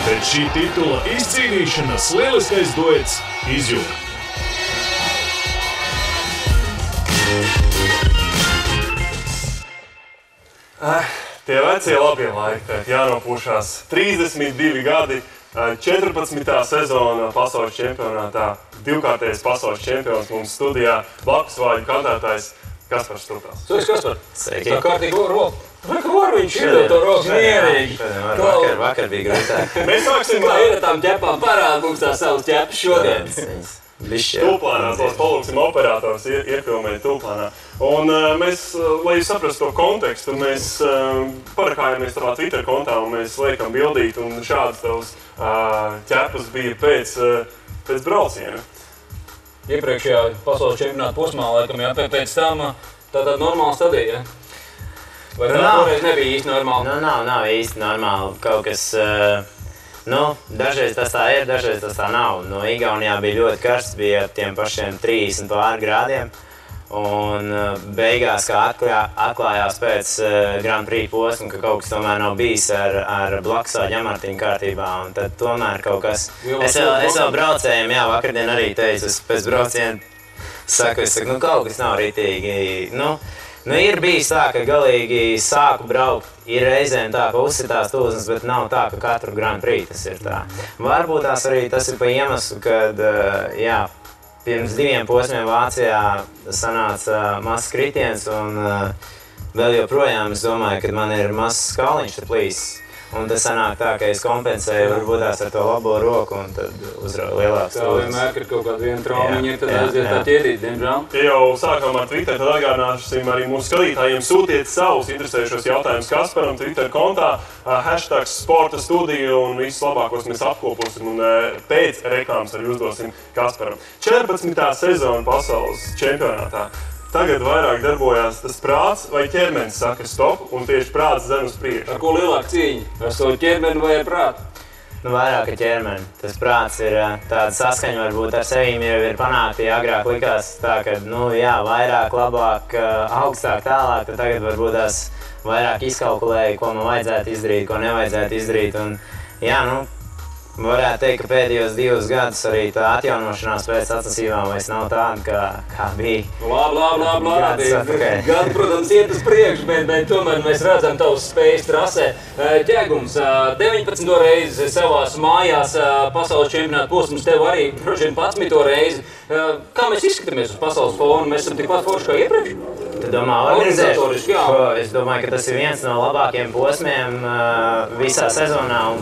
Pēc šī titula izcīnīšanas lieliskais duets izjūta. Tie vecie labie laiki, jānopūšās 32 gadi, 14. sezona pasaules čempionātā, divkārtējais pasaules čempions mums studijā, blakus vāļu kandidātājs Kaspars Stupels. Sveiks, Kaspar! Sveiki! Tā kārtīgi roku. Kur viņš ir to roku mierīgi? Vakar bija grūtāk. Mēs sāksim Kā ir tām ķepām parāda mums tās savas ķepas šodien. Tūplānā, tās palūksim operators iefilmēt Tūplānā. Un mēs, lai jūs saprastu to kontekstu, mēs parakājāmies tavā Twitter kontā un mēs liekam bildīt, un šādas tavas ķepas bija pēc brauciena. Iepriekšējā pasaules čempionāta posmā, laikam, jā, pēc tam tāda normāla stadija, ja? Vai tā toreiz nebija īsti normāli? Nav īsti normāli. Kaut kas, dažreiz tas tā ir, dažreiz tas tā nav. Igaunijā bija ļoti karsts, bija ap tiem pašiem 30 pār grādiem. Un beigās, kā atklājās pēc Grand Prix posma, ka kaut kas tomēr nav bijis ar blakusāģu amartiņu kārtībā. Un tad tomēr kaut kas... Es vēl braucējiem, jā, vakardien arī teicu, es pēc brauciena saku, kaut kas nav ritīgi. Ir bijis tā, ka galīgi sāku braukt, ir reizēm tā, ka uzsitās tūznes, bet nav tā, ka katru Grand Prix tas ir tā. Varbūt tas ir pa iemeslu, kad, pirms 2 posmiem Vācijā sanāca mazs kritiens, un vēl joprojām es domāju, ka man ir mazs kauliņš te plīsis. Un tas sanāk tā, ka es kompensēju varbūt ar to labo roku un tad uzrauju lielāks tūznes. Tā vienmēr, kad kaut kāda viena traumiņa ir, tad aiziet tā ķēdīt, diemžēl. Ja jau sākām ar Twitter, tad atgādināsim arī mūsu skatītājiem sūtiet savus interesējušos jautājumus Kasparam Twitter kontā, #sportastudija un visus labākos mēs apkoposim un pēc reklāmas arī uzdosim Kasparam. 14. sezona pasaules čempionātā. Tagad vairāk darbojās tas prāts vai ķermenis saka stop, un tieši prāts dzen uz priekšu. Ar ko lielāka cīņa? Ar savu ķermeni vai ar prātu? Vairāk ar ķermeni. Tas prāts ir tāda saskaņa, varbūt ar sevīm jau ir panākta. Agrāk likās tā, ka, vairāk, labāk, augstāk, tālāk, tad tagad varbūt tās vairāk izkalkulēju, ko man vajadzētu izdarīt, ko nevajadzētu izdarīt. Un, varētu teikt, ka pēdējos 2 gadus arī tā atjaunošanās pēc sacensībām vairs nav tāda, kā bija. Labi. Gadi, protams, iet uz priekšu, bet tomēr mēs redzam tavas spējas trasē. Ķēgums 19. reizi savās mājās pasaules čempionāta posms, tev arī droši vien 11. reizi. Kā mēs izskatāmies uz pasaules fonu? Mēs esam tikpat forši kā iepriekš? Tu domā, organizatoriski, jā. Es domāju, ka tas ir viens no labākajiem posmiem visā sezonā, un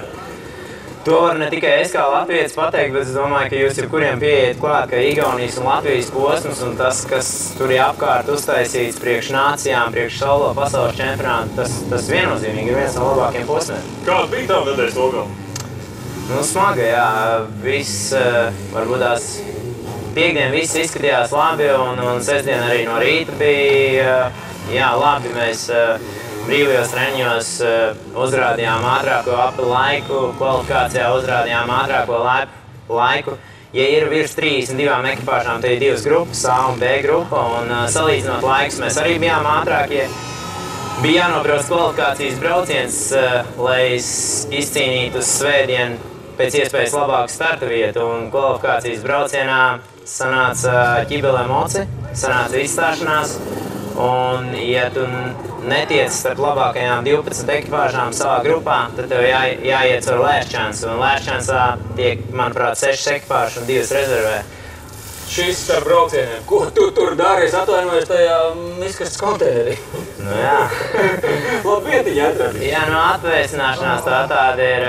to var ne tikai es kā latvietis pateikt, bet es domāju, ka jūs jebkuriem pieiet klāt, ka Igaunijas un Latvijas posms un tas, kas tur ir apkārt uztaisīts priekš nācijām, priekš solo pasaules čempionātu, tas viennozīmīgi ir viens no labākajiem posmiem. Kāda bija tava nedēļas nogale? Smaga, jā. Varbūt tās piekdien viss izskatījās labi, un sestdien arī no rīta bija labi. Mēs brīvajos treniņos uzrādījām ātrāko apli laiku, kvalifikācijā uzrādījām ātrāko laiku. Ja ir virs 32 ekipāžām, tad ir 2 grupas, A un B grupa, un salīdzinot laikus mēs arī bijām ātrākie. Bija jānobrauc kvalifikācijas brauciens, lai izcīnītu uz svētdienu pēc iespējas labāku starta vietu, un kvalifikācijas braucienā sanāca ķibele moci, sanāca izstāšanās. Un, ja tu netiec starp labākajām 12 ekipāžām savā grupā, tad tev jāiet caur lēšķāns. Un lēšķānsā tiek, manuprāt, 6 ekipāžas un 2 rezervē. Šis starp braucieniem. Ko tu tur dari? Es atvainojos tajā izkastes konteinerī. Jā. Labi vietiņa atradīt. Jā, atvēsināšanās tāda ir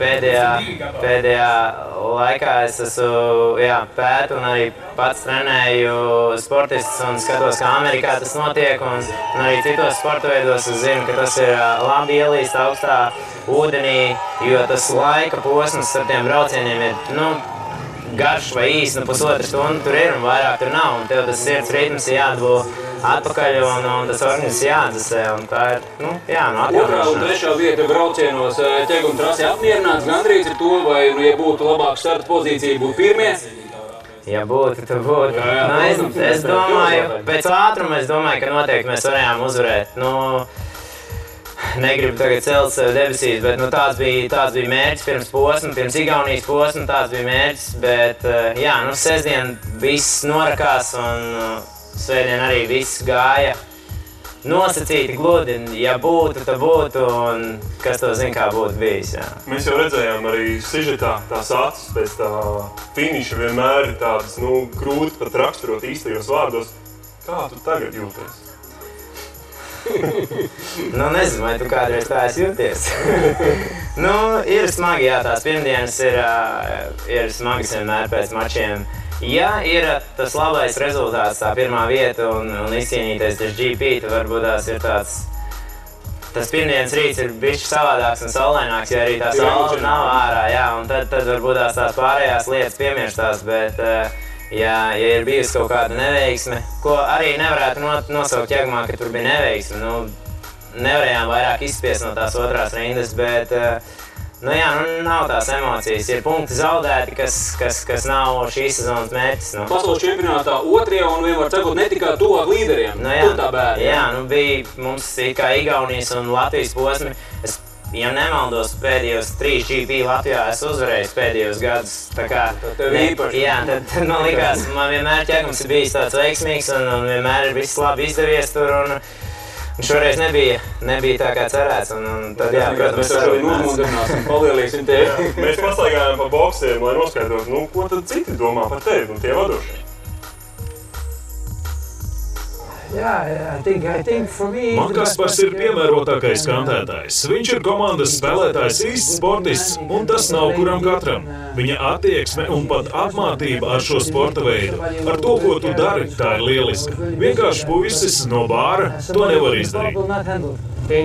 pēdējā laikā. Es esmu pētu un arī pats trenēju sportistus un skatos, kā Amerikā tas notiek. Un arī citos sporta veidos es zinu, ka tas ir labi ielīst augstā ūdenī, jo tas laika posms ar tiem braucieniem ir, garš vai īsi, 1,5 stundu tur ir un vairāk tur nav. Un tev tas sirds ritms ir jādabū atpakaļ un tas organisms jāatdzesē. Un tā ir, atjaunošanās. 2. un 3. vieta braucienos ķēguma trasē apmierināts gandrīz ar to, vai, ja būtu labāka starta pozīcija, būtu pirmie? Ja būtu, tad būtu. Es domāju, pēc ātruma es domāju, ka noteikti mēs varējām uzvarēt. negribu tagad celt sev debesīs, bet tāds bija mērķis pirms Igaunijas posma, tāds bija mērķis, bet jā, sestdien viss norakās un svētdien arī viss gāja nosacīti gludi, ja būtu, tad būtu, un kas to zina, kā būtu bijis, jā. Mēs jau redzējām arī sižetā tās acis pēc tā finiša vienmēr ir tādas, grūti pat raksturot īstajos vārdos. Kā tu tagad jūties? Nezinu, vai tu kādreiz tā esi jūties. Ir smagi, jā, tās pirmdienas ir smagas vienmēr pēc mačiem. Ja ir tas labais rezultāts, tā pirmā vieta un izcīnīties tas GP, tad varbūt tās ir tas pirmdienas rīts ir bišķi savādāks un saulaināks, ja arī tā saule nav ārā, jā, un tad varbūt tās pārējās lietas piemirstās, bet ja ir bijusi kaut kāda neveiksme, ko arī nevarētu nosaukt Jēgumā, ka tur bija neveiksme, nevarējām vairāk izspiest no tās otrās rindas, bet nav tās emocijas. Ir punkti zaudēti, kas nav šīs sezonas mērķis. Pasaules čempionātā otrajā un vienmēr sakot netikā tuvāk līderiem. Tur tā bērni. Jā, bija mums kā Igaunijas un Latvijas posmi. Es, ja nemaldos, pēdējos 3 GP Latvijā es uzvarēju pēdējos gadus. Tā kā jā, tad man likās, man vienmēr Ķegums ir bijis tāds veiksmīgs un vienmēr ir viss labi izdevies tur. Un šoreiz nebija tā kā cerēts, un tad jā, protams, mēs šodien uzmundrināsim, palielīsim tevi. Mēs pastaigājām pa boksiem, lai noskaidrotu, ko tad citi domā par tevi un tie vadošie. Man Kaspars ir piemērotākais kantētājs. Viņš ir komandas spēlētājs, īsts sportists, un tas nav kuram katram. Viņa attieksme un pat apmācība ar šo sporta veidu, ar to, ko tu dari, tā ir lieliska. Vienkārši puisis no bāra to nevar izdarīt.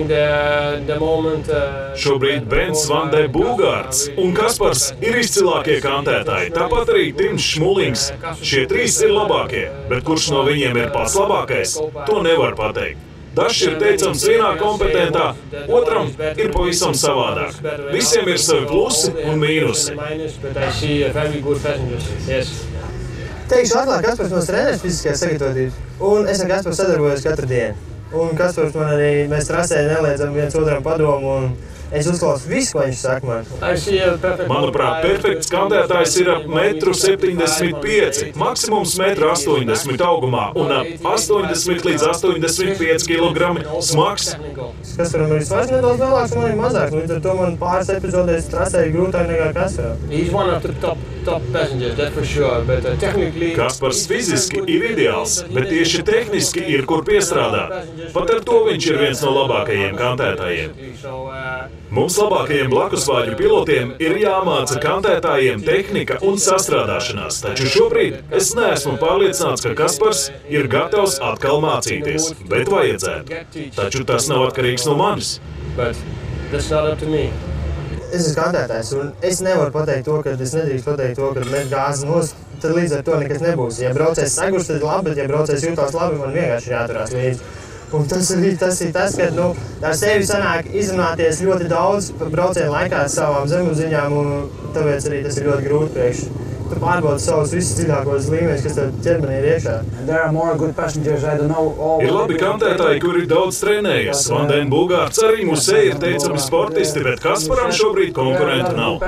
Šobrīd Bens Van de Būgārds un Kaspars ir izcilākie kantētāji, tāpat arī Tims Šmulings. Šie 3 ir labākie, bet kurš no viņiem ir pats labākais, to nevar pateikt. Dažs ir teicams vienā kompetentā, otram ir pavisam savādāk. Visiem ir savi plusi un mīnusi. Teikšu atklāt, Kaspars mums treneris fiziskajā sagatavotības, un es ar Kasparu sadarbojos katru dienu. Un Kaspars man arī, mēs trasē neliedzam viens otram padomu, un es uzklausu visu, ko viņš saka man. Manuprāt, perfekts kantētājs ir ap 1,75 m, maksimums 1,80 m augumā un ap 80 līdz 85 kg smags. Kasparam ir svars nedaudz lielāks, man ir mazāks, līdz ar to man pāris epizodēs trasē ir grūtāk nekā Kasparam. Kaspars fiziski ir ideāls, bet tieši tehniski ir kur piestrādāt. Pat ar to viņš ir viens no labākajiem kantētājiem. Mums labākajiem blakusvāģu pilotiem ir jāmāca kantētājiem tehnika un sastrādāšanās, taču šobrīd es neesmu pārliecināts, ka Kaspars ir gatavs atkal mācīties, bet vajadzētu. Taču tas nav atkarīgs no manis. Es esmu kantētājs, un es nevaru pateikt to, ka es nedrīkst pateikt to, ka met gāzi nost, tad līdz ar to nekas nebūs. Ja braucējs sagurs, tad labi, bet ja braucējs jūtās labi, man vienkārši ir jāturās līdzi. Un tas ir tas, ka ar sevi sanāk izrunāties ļoti daudz braucēju laikā savām zemapziņām, un tāpēc arī tas ir ļoti grūti priekš. Tu pārbaudi savus visus dziļākos līmeņus, kas tev ķermenī ir iekšā. Ir labi kantētāji, kuri daudz trenējas. Van de Būgārds arī musē ir teicami sportisti, bet Kasparam šobrīd konkurentu nav.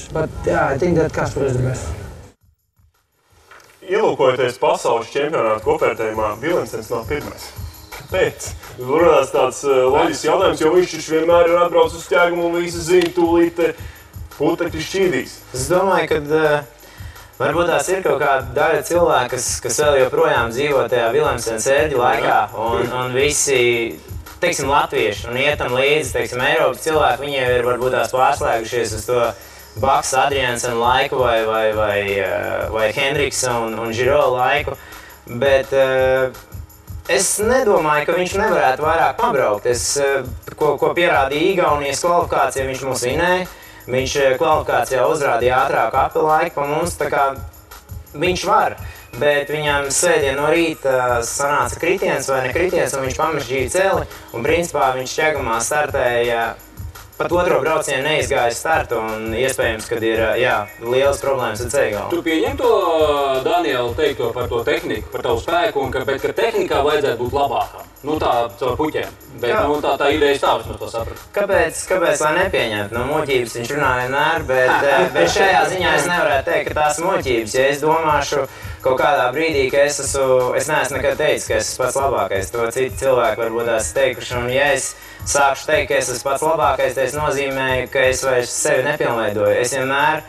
Ielūkojoties pasaules čempionāta kopvērtējumā, Viljamsens nav pirmais. Kāpēc? Rodās tāds loģisks jautājums, jo viņš vienmēr ir atbraucis uz Ķēgumu un visi zina, tūlīt putekļi šķīdīs. Es domāju, ka varbūt tās ir kaut kāda daļa cilvēka, kas vēl joprojām dzīvo tajā Viljamsena sērģu laikā, un visi, teiksim, latvieši, un ietam līdzi, teiksim, Eiropas cilvēki, viņiem ir varbūt tās pārslēgušies uz to Baksa, Adriansena laiku vai Henriksa un Giro laiku, bet es nedomāju, ka viņš nevarētu vairāk pabraukt. Ko pierādīja Igaunijas kvalifikācija, viņš mūs vinēja. Viņš kvalifikācijā uzrādīja ātrāku apelaiku pa mums, tā kā viņš var. Bet viņam svētdien no rīta sanāca kritiens vai ne kritiens, un viņš pamežģīja celi. Un principā viņš Ķegumā startēja, pat otro braucienu neizgāja startu, un iespējams, kad ir lielas problēmas ar ceļgalu. Tu pieņem to, Daniela, teikto par to tehniku, par tavu spēku, bet ka tehnikā vajadzētu būt labākam? Nu tā, caur puķiem. Bet nu, tā ideja stāvis, no to sapratu. Kāpēc lai nepieņemtu? No muļķības viņš runā vienmēr, bet šajā ziņā es nevarētu teikt, ka tās muļķības. Ja es domāšu kaut kādā brīdī, ka es neesmu nekad teicis, ka es esmu pats labākais, to citi cilvēki varbūt tās teikuši. Un ja es sākšu teikt, ka es esmu pats labākais, tas nozīmē, ka es vairs sevi nepilnveidoju. Es vienmēr,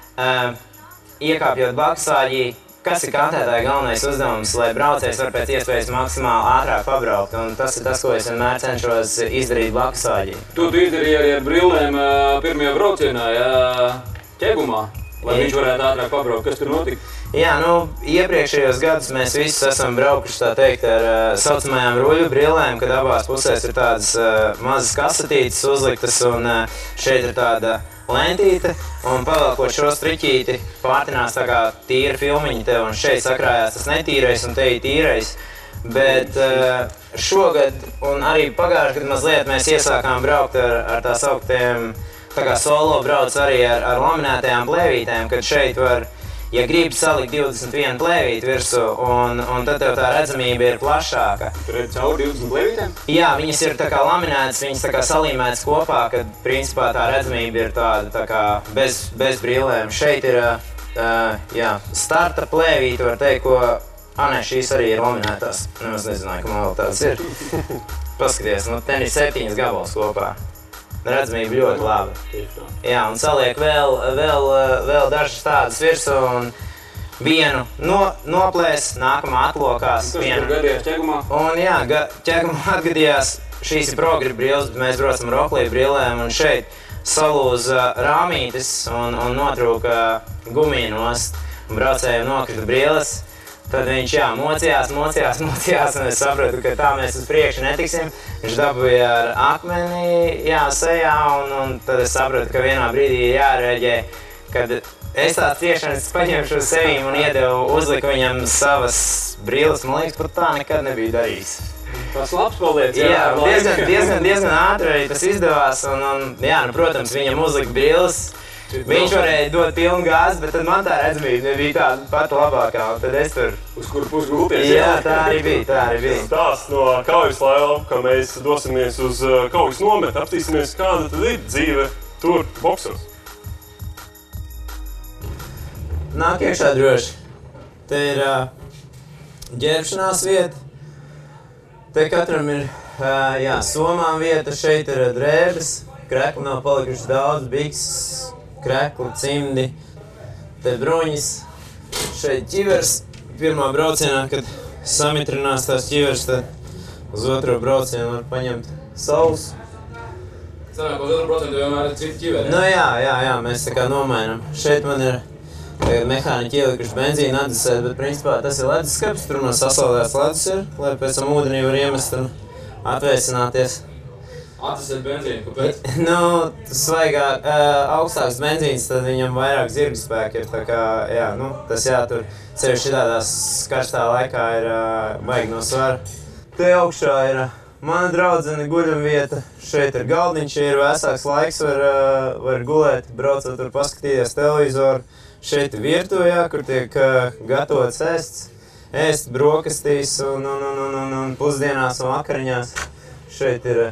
iekāpjot Blakusvāģī, kas ir kantētāja galvenais uzdevums, lai braucējs var pēc iespējas maksimāli ātrāk pabraukt. Un tas ir tas, ko es vienmēr cenšos izdarīt Blakusvāģī. Tu izdarīji arī ar brillēm pirmajā braucienā, ķegumā, lai viņš varētu ātrāk pabraukt. Kas tur notika? Jā, iepriekšējos gadus mēs visi esam braukuši, tā teikt, ar saucamajām ruļu brillēm, kad abās pusēs ir tādas mazas kasetītes uzliktas un šeit ir tāda lentīte, un pavelkot šo striķīti pārtinās tā kā tīra filmiņa tev, un šeit sakrājās tas netīrais un te ir tīrais. Bet šogad un arī pagājušajā gadā mazliet mēs iesākām braukt ar tā sauktiem, tā kā solo brauc arī ar laminētajām plēvītēm, kad šeit var, ja gribi salikt 21 plēvīti virsū, un tad tev tā redzamība ir plašāka. Tur ir cauri 20 plēvītēm? Jā, viņas ir tā kā laminētas, viņas tā kā salīmētas kopā, kad principā tā redzamība ir tāda tā kā bez brillēm. Šeit ir starta plēvīti, var teikt, ko... šīs arī ir laminētās. Es nezināju, ka man vēl tādas ir. Paskaties, ten ir 7 gabals kopā. Redzamība ļoti laba. Jā, un saliek vēl dažas tādas virsū un vienu noplēs, nākamā atlokās. Kas tur gadījās ķegumā? Un jā, ķegumā atgadījās, šīs ir progri brilles, bet mēs braucam Roklī brillēm un šeit salūza rāmītis un notrūka gumija nost. Braucējiem nokrita brilles. Tad viņš mocījās, un es sapratu, ka tā mēs uz priekšu netiksim. Viņš dabūja ar akmeni sejā, un tad es sapratu, ka vienā brīdī ir jārēģē, kad es tās ciešanas paņemšu uz sevīm un uzliku viņam savas brilles. Man liekas, pat tā nekad nebija darījis. Tas labs paliec. Jā, diezgan ātri arī tas izdevās, un protams, viņam uzlika brilles. Viņš varēja dot pilnu gāzi, bet tad man tā redzamība nebija tāda pati labākā, un tad es tur... Uz kuru pusi gulties? Jā, tā arī bija. Stāsts no kaujas lauka, ka mēs dosimies uz kaujas nometu, apstīsimies, kāda tad ir dzīve tur, boksos. Nāk iekšā droši. Te ir ģērbšanās vieta. Te katram ir somām vieta, šeit ir drēbes. Krekli nav palikuši daudz, bikses. Krekli, cimdi, te bruņas, šeit ķivers. Pirmā braucienā, kad samitrinās tās ķivers, tad uz otro braucienu var paņemt saules. Sanāk, uz otru braucienu vienmēr ir citi ķiveri? Jā, mēs tā kā nomainam. Šeit man ir mehāniķi ielikuši benzīnu atdzesēt, bet principā tas ir leduskapis, tur man sasaldēts ledus ir, lai pēc tam ūdenī var iemest un atvēsināties. Atdzesēt benzīnu, kāpēc? Svaigāk, augstāks benzīns, tad viņam vairāk zirgu spēki ir, tā kā, tas jātur. Sevišķi tādās karstā laikā ir baigi no svara. Te augšā ir mana draudzene guļamvieta, šeit ir galdiņš, ja ir vēsāks laiks, var gulēt, braucot tur paskatīties televizoru. Šeit ir virtuve, kur tiek gatavots ēst brokastīs un pusdienās un vakariņās. Šeit ir,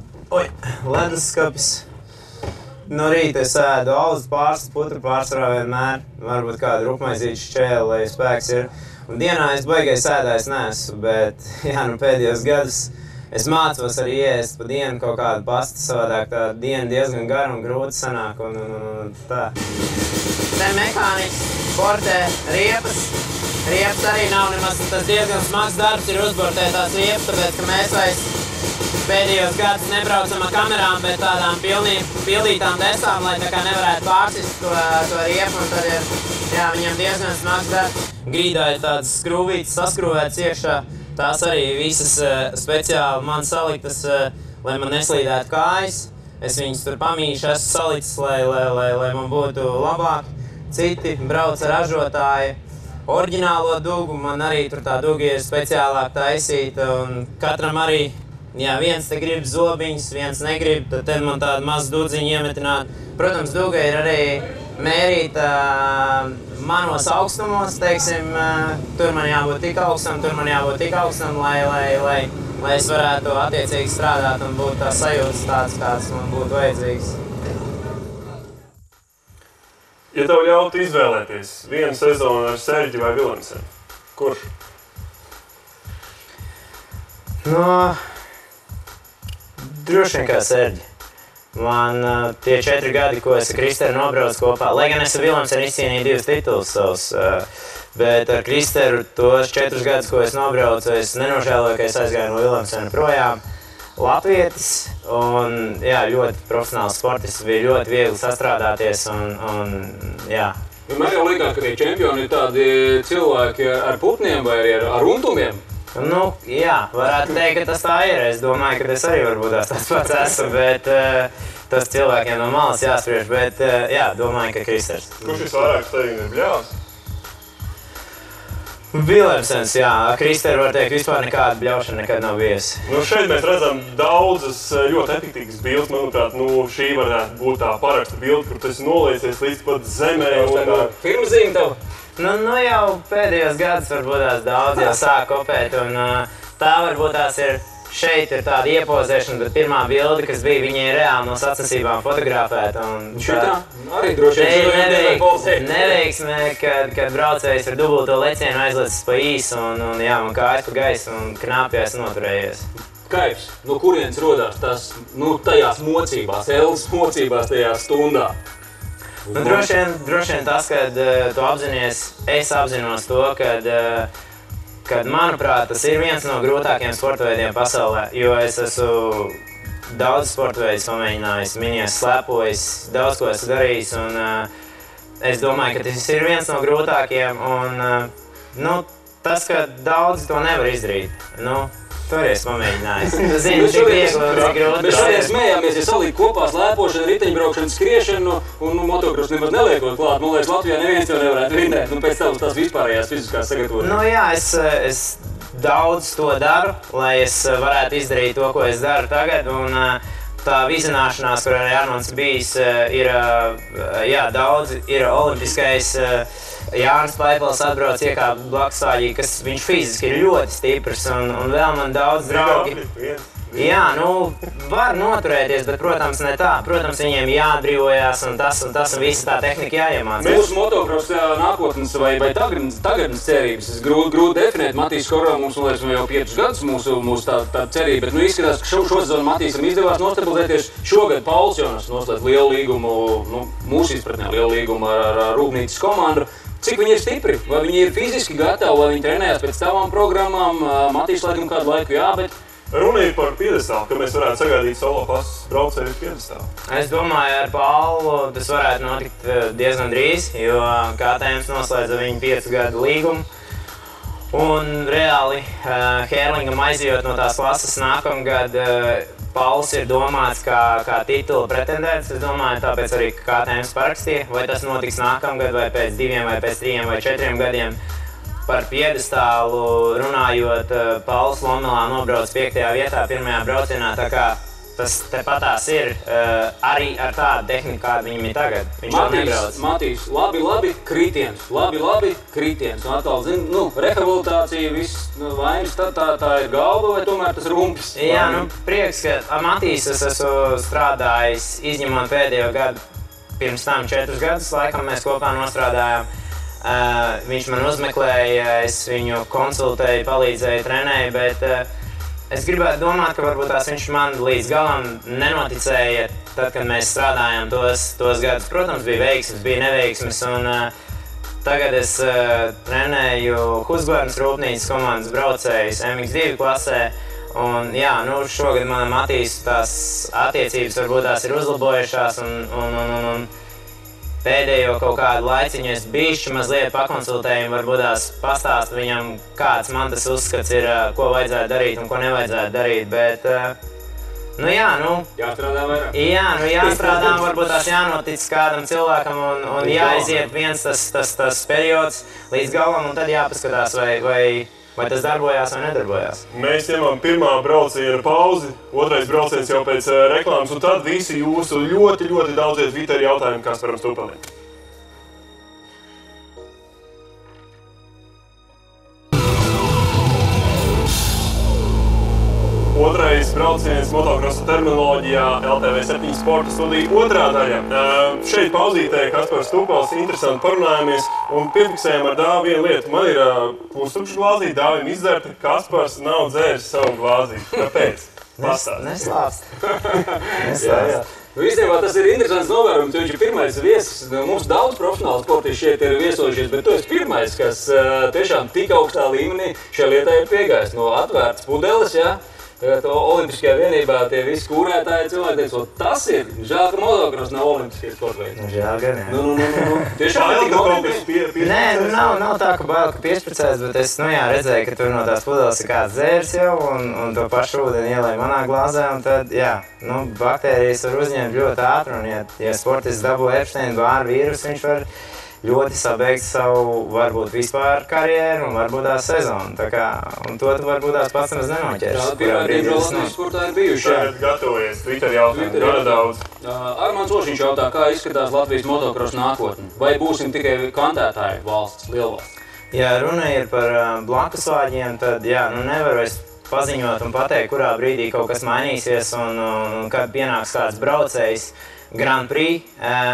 leduskapis. No rīta es ēdu alus pārstas, putru pārsvarā vienmēr. Varbūt kādu rupmaizīšu šķēli, lai spēks ir. Un dienā es baigais ēdājs neesmu, bet pēdējos gadus es mācos arī ēst pa dienu kaut kādu pastu, savādāk tā diena diezgan gara un grūti sanāk un tā. Te mehāniķis portē riepas. Riepas arī nav nemaz tas diezgan smags darbs ir uzbortēt tās riepas, tāpēc, ka mēs vairs pēdējos gadus nebraucam ar kamerām, bet tādām pildītām desām, lai tā kā nevarētu pārsist to riepu, un tad ir, viņam diezgan smags darbs. Grīdā ir tādas skrūvītes saskrūvētas iekšā, tās arī visas speciāli man saliktas, lai man neslīdētu kājas. Es viņas tur pamīšu, esmu salicis, lai man būtu labāk. Citi brauc ražotāji. Oriģinālo dugu, man arī tur tā duga ir speciālāk taisīta, un katram arī, viens te grib zobiņas, viens negrib, tad man tādu mazu dudziņu iemetināt. Protams, duga ir arī mērīta manos augstumos, teiksim, tur man jābūt tik augstam, lai lai es varētu attiecīgi strādāt un būt tās sajūtas tāds, kāds man būtu vajadzīgs. Ja tev ļautu izvēlēties vienu sezonu ar Serģi vai Vilemsenu, kurš? Droši vien kā Serģi. Man tie 4 gadi, ko es ar Kristeru nobraucu kopā, lai gan es ar Vilemsenu izcīnīju 2 titulus savus, bet ar Kristeru tos 4 gadus, ko es nobraucu, es nenožēloju, ka es aizgāju no Vilemsena projām. Latvietis un ļoti profesionāls sportists, bija ļoti viegli sastrādāties un jā. Man jau likās, ka tie čempioni ir tādi cilvēki ar putniem vai arī ar runtumiem. Jā, varētu teikt, ka tas tā ir. Es domāju, ka es arī varbūt tāds pats esmu, bet tas cilvēkiem no malas jāspriež, bet domāju, ka Kristers. Kurš visvairāk tevi ir bļāvis? Vilemsens, jā. Kristeru var teikt, vispār nekāda bļaušana nekad nav bijusi. Šeit mēs redzam daudzas ļoti efektīvas bildes. Manuprāt, šī varētu būt tā paraksta bilde, kur tu esi noliecies līdz pat zemē. Firmazīme tev? Jau pēdējos gadus varbūt tās daudz jau sāk kopēt, un tā varbūt tās ir. Šeit ir tāda iepozēšana, bet pirmā bilde, kas bija, viņa ir reāli no sacensībām fotografēta. Šitā arī droši vien neveiksmē, kad braucējs ar dubulto lecienu aizlicis pa īsu un man kājas pa gaisu un knāpjās noturējies. Kaifs, no kurienes rodās tas, tajās mocībās, Ellas mocībās tajā stundā? Droši vien tas, kad tu apzinies, es apzinos to, kad, manuprāt, tas ir viens no grūtākajiem sporta veidiem pasaulē, jo es esmu daudz sporta veidus pamēģinājis, minies, slēpojis, daudz ko esmu darījis, un es domāju, ka tas ir viens no grūtākajiem, un tas, ka daudzi to nevar izdarīt, to arī esmu pamēģinājis. Tu zini, cik viegli un cik grūti. Mēs šodien smējāmies, ja salīdz kopā slēpošanu, riteņbraukšanu, skriešanu un motokrosu nemaz neliekot klāt. Man liekas, Latvijā neviens to nevarētu vinnēt, pēc tās vispārējās fiziskās sagatavošanas. Es daudz to daru, lai es varētu izdarīt to, ko es daru tagad. Un tā vizināšanās, kur arī Arnolds bijis, ir daudz, ir olimpiskais. Jānis Paipels atbrauc iekāpt blakusvāģī, kas viņš fiziski ir ļoti stiprs, un vēl man daudz draugi. Jā, var noturēties, bet, protams, ne tā. Protams, viņiem jāatbrīvojās un tas, un visa tā tehnika jāiemācās. Mūsu motokross nākotnes vai tagadnes cerības. Es grūti definēt. Matīs Korā mums, liekas, jau 5 gadus mūsu tā cerība, bet izskatās, ka šo sezonu Matīsam izdevās nostabilizēties. Šogad Pauls Jonas noslēdz lielu līgumu, mūsu izpratnē lielu līgumu ar Rūpnīcas komandu. Cik viņi ir stipri? Vai viņi ir fiziski gatavi, vai viņi trenējās pēc tavām programmām? Matīs laikam kādu laiku, bet... Runa ir par piedestālu, ka mēs varētu sagaidīt solo pasas braucēju piedestālu. Es domāju, ar Paulu tas varētu notikt diezgan drīz, jo KTM noslēdza viņu 5 gadu līgumu. Un reāli Hērlingam aizjot no tās klases nākamgad, Pauls ir domāts kā titula pretendents. Es domāju, tāpēc arī KTM parakstīja, vai tas notiks nākamgad, vai pēc 2, vai pēc 3 vai 4 gadiem. Par piedestālu runājot, Pauls Lomelā nobrauc 5. vietā, 1. braucienā, tā kā tas tepatās ir arī ar tādu tehniku, kāda viņam ir tagad. Viņš vēl nebrauc. Matīs, labi, kritiens, labi, kritiens. Un atkal, rehabilitācija, viss vainas, tā ir galva vai tomēr tas rumpis? Jā, prieks, ka Matīs es esmu strādājis, izņemot pēdējo gadu, pirms tam 4 gadus, laikam mēs kopā nostrādājām. Viņš man uzmeklēja, es viņu konsultēju, palīdzēju, trenēju, bet es gribētu domāt, ka varbūt viņš man līdz galam nenoticēja, tad, kad mēs strādājām tos gadus. Protams, bija veiksmes, bija neveiksmes, un tagad es trenēju Husqvarnas Rūpnīcas komandas braucējus MX2 klasē. Un šogad man Matīs tās attiecības varbūt tās ir uzlabojušās, un pēdējo kaut kādu laiciņu es bišķi mazliet pakonsultēju, varbūt tās pastāstu viņam, kāds man tas uzskats ir, ko vajadzētu darīt un ko nevajadzētu darīt, bet, jāstrādā vairāk. Jāstrādā, varbūt tās jānotic kādam cilvēkam un jāiziet viens tas periods līdz galam, un tad jāpaskatās, vai tas darbojās vai nedarbojās. Mēs ņemam pirmā brauciena pauzi, otrais brauciens jau pēc reklāmas, un tad visi jūsu ļoti daudzie Twitter jautājumi Kasparam Stupelim. brauciens motokrosa terminoloģijā LTV7 sporta studija otrā daļa. Šeit pauzītē Kaspars Tupals interesanti parunājamies un piefiksējam ar Dāvu vienu lietu. Man ir pustukša glāzīte, Dāvim izdzerta, Kaspars nav dzēris savu glāzīti. Kāpēc? Neslāpst. Jā. Nu, īstenībā tas ir interesants novērojums, jo viņš ir pirmais viesis. Mums daudz profesionāli sportisti šeit ir viesojušies, bet tu esi pirmais, kas tiešām tik augstā līmenī šajā lietā ir piegājis. No atvērtas pudeles, ja? Olimpiskajā vienībā tie visi kūrētāji cilvēki teica, tas ir žēl, ka motokross nav olimpiskie sporta veids. Žēl gan, jā. Tiešām Bail, ka kaut kas Nē, nav tā, ka bail, ka piešpricēs, bet es redzēju, ka tur no tās pudeles ir kāds dzērs jau un to pašu ūdeni ielēja manā glāzē, un tad, baktērijas var uzņemt ļoti ātri, un ja sportists dabū Epstein-Barr vīrusu, viņš var ļoti sabeigt savu, varbūt vispār karjeru un varbūt tās sezonu. Un to tu varbūt tās pats nemaz nenoķers. Tā pirmā diemžēl Latvijas sportā ir bijuši. Tagad gatavojies, Twitter jautājumu, gana daudz. Armāns Ošiņš jautā, kā izskatās Latvijas motokrosa nākotne? Vai būsim tikai kantētāji valsts, lielvalsts? Ja runa ir par blakusvāģiem, tad nevar vairs paziņot un pateikt, kurā brīdī kaut kas mainīsies un kad pienāks kāds braucējs Grand Prix,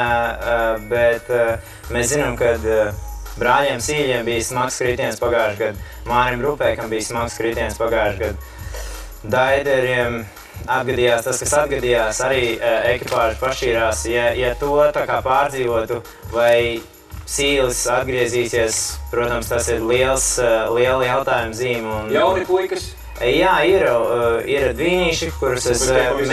bet mēs zinām, ka brāļiem Sīļiem bija smags kritiens pagājušajā gadā, Mārim Rupēkam bija smags kritiens pagājušajā gadā, Daideriem atgadījās tas, kas atgadījās, arī ekipāži pašķīrās. Ja to tā kā pārdzīvotu vai Sīlis atgriezīsies, protams, tas ir liela jautājuma zīme. Jauni puikas? Jā, ir dvīnīši, kurus es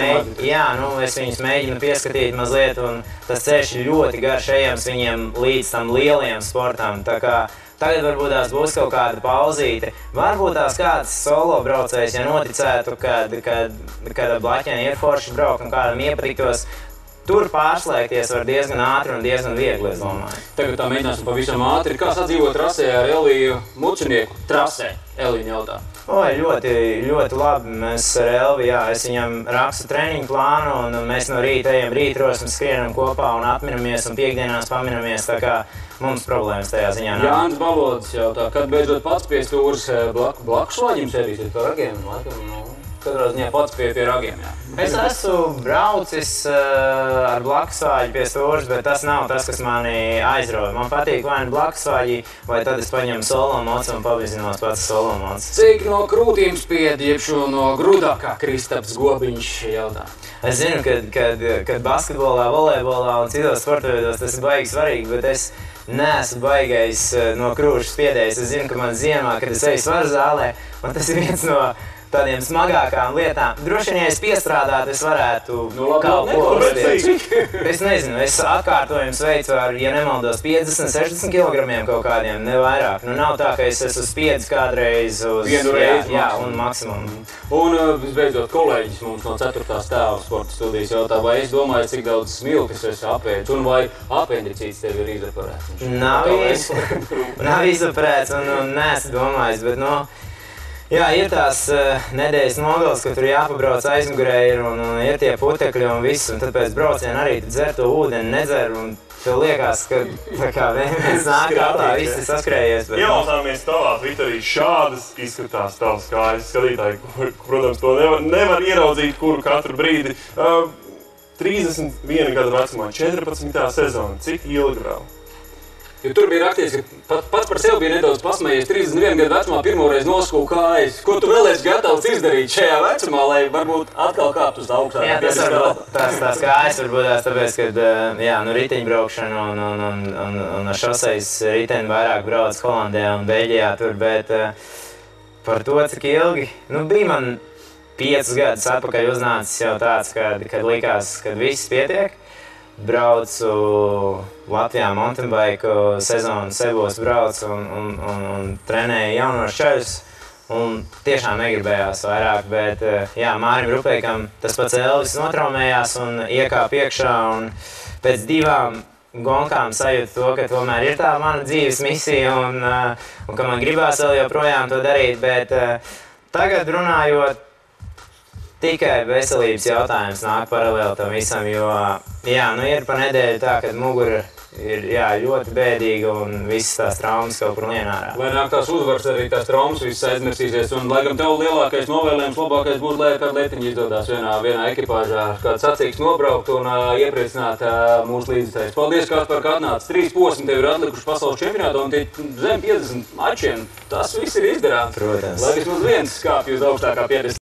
viņus mēģinu pieskatīt mazliet, un tas ceļš ir ļoti garš ejams viņiem līdz tam lielajam sportam. Tā kā tagad varbūt tās būs kaut kāda pauzīte. Varbūt tās kāds solo braucējs, ja noticētu, kad blaķēni ir forši braukt un kādam iepatiktos, tur pārslēgties var diezgan ātri un diezgan viegli, es domāju. Tagad tā mēģināsim pavisam ātri. Kā sadzīvot trasē ar Elviju Mucinieku? Trasē, Elvija jautā. Ļoti labi. Mēs ar Elvi, es viņam rakstu treniņu plānu, un mēs no rīta ejam rītros un skrienam kopā un atminamies un piekdienās paminamies, tā kā mums problēmas tajā ziņā nav. Jānis Balodis jautā, kad beidzot pats pie stūras blakus vaļim sēdīsiet par ragiem? Katrā ziņā pats pie ragiem, jā. Es esmu braucis ar blakusvāģi pie stūras, bet tas nav tas, kas mani aizrauj. Man patīk vai nu blakusvāģi, vai tad es paņemu solo mocu un pavizinos pats solo mocu. Cik no krūtīm spied, jeb šo no grūdākā Kristaps Gobiņš jautā? Es zinu, kad basketbolā, volejbolā un citos sportveidos tas ir baigi svarīgi, bet es neesmu baigais no krūšu spiedējs. Es zinu, ka man ziemā, kad es eju svaru zālē, un tas ir viens no tādiem smagākām lietām. Droši vien, ja es piestrādātu, es varētu kaut ko uzspiest. Es nezinu, es atkārtojums veicu ar, ja nemaldos, 50-60 kilogramiem kaut kādiem, ne vairāk. Nav tā, ka es esmu spiedis kādreiz uz vienu reizi un maksimumu. Un visbeidzot, kolēģis mums no 4. stāva sporta studijas jautā, vai es domāju, cik daudz smilkas esi apēdis, un vai apendicīts tev ir izoperēts? Nav izoperēts un neesmu domājis, bet ir tās nedēļas nogales, ka tur jāpabrauc aizmugurē un ir tie putekļi un viss, un tad pēc brauciena arī dzer to ūdeni, nedzer, un tev liekas, ka viens nāk ātā, viss ir saskrējies. Ielautāmies tavā Twitterī, šādas izskatās tavas kājas skatītāji, protams, to nevar ieraudzīt, kuru katru brīdi. 31 gada vecumā, 14. sezona, cik ilgi vēl? Jo tur bija rakstīts, ka pats par sevi bija nedaudz pasmējies. 31 gadu vecumā pirmoreiz noskūja kājas. Ko tu vēl esi gatavs izdarīt šajā vecumā, lai varbūt atkal kāpt uz augstā? Jā, tās kājas varbūt tās tāpēc, ka riteņbraukšana un šosejas riteņi vairāk brauc Holandē un Beļģijā tur, bet par to, cik ilgi, bija man 5 gadus atpakaļ uznācis jau tāds, kad likās, kad viss pietiek. Braucu Latvijā mountainbike sezonu, Sebos braucu un trenēju jaunos čaļus. Un tiešām negribējās vairāk, bet Mārim Rupēkam tas pats Elvis notraumējās un iekāpa iekšā. Un pēc 2 gonkām sajūtu to, ka tomēr ir tā mana dzīves misija un ka man gribās vēl joprojām to darīt. Bet tagad runājot, tikai veselības jautājums nāk paralēli tam visam, jo ir pa nedēļu tā, kad mugura ir ļoti bēdīgi un visas tās traumas kaut kur lien ārā. Lai nāk tās uzvaras, arī tās traumas viss aizmirsīsies. Un, lai gan tev lielākais novēlējums, labākais būs, lai kāda lietiņa izdodas vienā ekipāžā, kāds sacīks nobraukt un iepriecināt mūsu līdzekļus. Paldies, Kaspar, ka atnāc. 3 posmi tev ir atlikuši pasaules čempionātā un tie zem 50 mačiem. Tas viss ir izdarāms. Protams. Lai vismaz viens skāpj uz augstākā piedestāla.